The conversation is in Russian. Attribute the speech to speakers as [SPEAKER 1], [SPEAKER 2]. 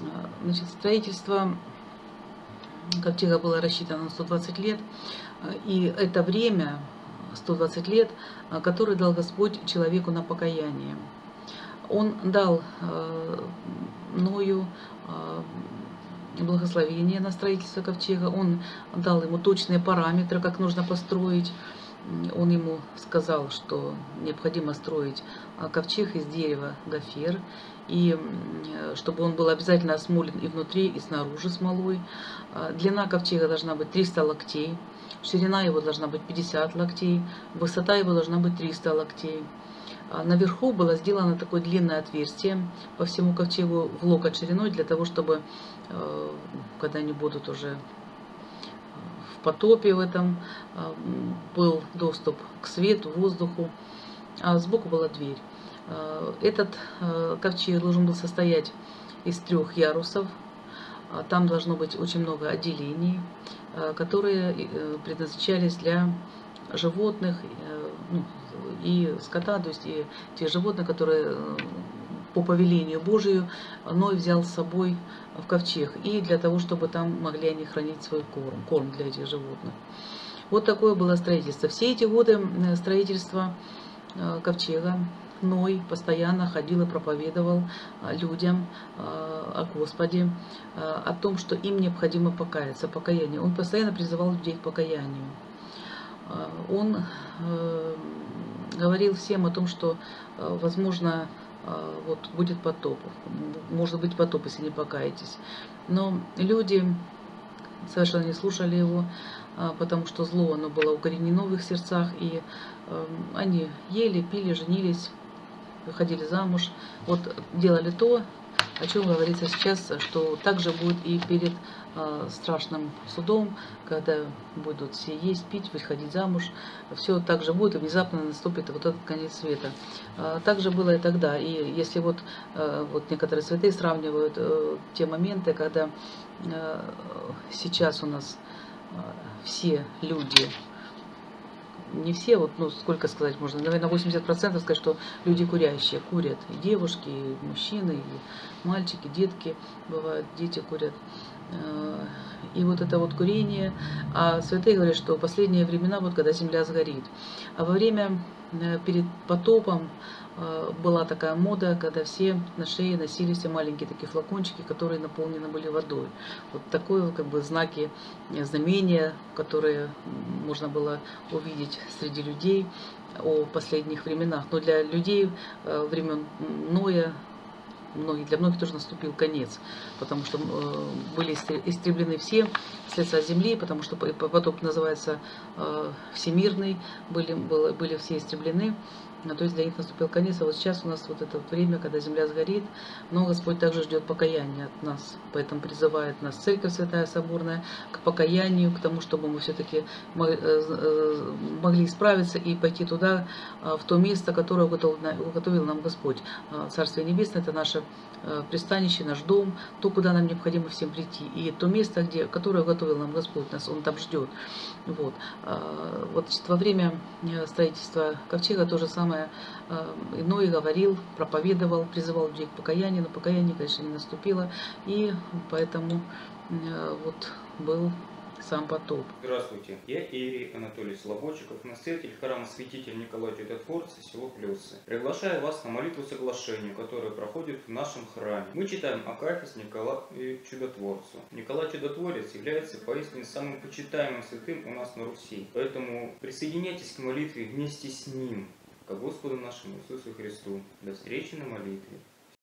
[SPEAKER 1] Значит, строительство ковчега было рассчитано на 120 лет, и это время, 120 лет, которое дал Господь человеку на покаяние. Он дал Ною благословение на строительство ковчега, он дал ему точные параметры, как нужно построить. Он ему сказал, что необходимо строить ковчег из дерева гофер, и чтобы он был обязательно осмолен и внутри, и снаружи смолой. Длина ковчега должна быть 300 локтей, ширина его должна быть 50 локтей, высота его должна быть 300 локтей. Наверху было сделано такое длинное отверстие по всему ковчегу в локоть шириной, для того, чтобы, когда они будут уже в потопе в этом, был доступ к свету, воздуху, а сбоку была дверь. Этот ковчег должен был состоять из 3 ярусов. Там должно быть очень много отделений, которые предназначались для животных, и скота, то есть и тех животных, которые по повелению Божию Ной взял с собой в ковчег, и для того, чтобы там могли они хранить свой корм для этих животных. Вот такое было строительство. Все эти годы строительства ковчега Ной постоянно ходил и проповедовал людям о Господе, о том, что им необходимо покаяться, покаяние. Он постоянно призывал людей к покаянию. Он говорил всем о том, что, возможно, вот будет потоп, может быть потоп, если не покаетесь. Но люди совершенно не слушали его, потому что зло, оно было укоренено в их сердцах, и они ели, пили, женились, выходили замуж, вот делали то, о чем говорится сейчас, что также будет и перед страшным судом, когда будут все есть, пить, выходить замуж, все так же будет, и внезапно наступит вот этот конец света. Так же было и тогда. И если вот некоторые святые сравнивают те моменты, когда сейчас у нас все люди, не все, вот, ну, сколько сказать можно, наверное, 80% сказать, что люди курящие, курят, и девушки, и мужчины, и мальчики, детки, бывают, дети курят. И вот это вот курение, а святые говорят, что последние времена, вот когда земля сгорит. А во время, перед потопом, была такая мода, когда все на шее носили все маленькие такие флакончики, которые наполнены были водой. Вот такое как бы знаки, знамения, которые можно было увидеть среди людей о последних временах. Но для людей времен Ноя, для многих тоже наступил конец, потому что были истреблены все с лица земли, потому что потоп называется всемирный, были все истреблены. То есть для них наступил конец, а вот сейчас у нас вот это вот время, когда земля сгорит, но Господь также ждет покаяния от нас, поэтому призывает нас Церковь Святая Соборная к покаянию, к тому, чтобы мы все-таки могли исправиться и пойти туда, в то место, которое уготовил нам Господь. Царствие Небесное – это наше пристанище, наш дом, то, куда нам необходимо всем прийти, и то место, которое уготовил нам Господь, нас Он там ждет. Вот во время строительства ковчега то же самое Ной говорил, проповедовал, призывал людей к покаянию, но покаяние, конечно, не наступило, и поэтому вот был сам потоп.
[SPEAKER 2] Здравствуйте, я иерей Анатолий Слободчиков, настоятель храма святителя Николая Чудотворца, село Плесы. Приглашаю вас на молитву соглашению, которая проходит в нашем храме. Мы читаем Акафист Николаю Чудотворцу. Николай Чудотворец является поистине самым почитаемым святым у нас на Руси. Поэтому присоединяйтесь к молитве вместе с ним, ко Господу нашему Иисусу Христу. До встречи на молитве.